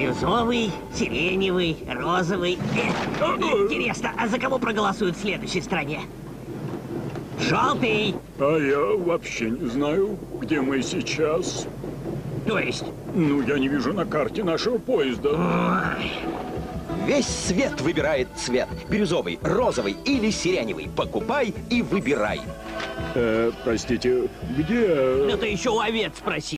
Бирюзовый, сиреневый, розовый. Интересно, а за кого проголосуют в следующей стране? Желтый. А я вообще не знаю, где мы сейчас. То есть? Ну, я не вижу на карте нашего поезда. Ой. Весь свет выбирает цвет. Бирюзовый, розовый или сиреневый. Покупай и выбирай. Простите, где... Это еще у овец спроси.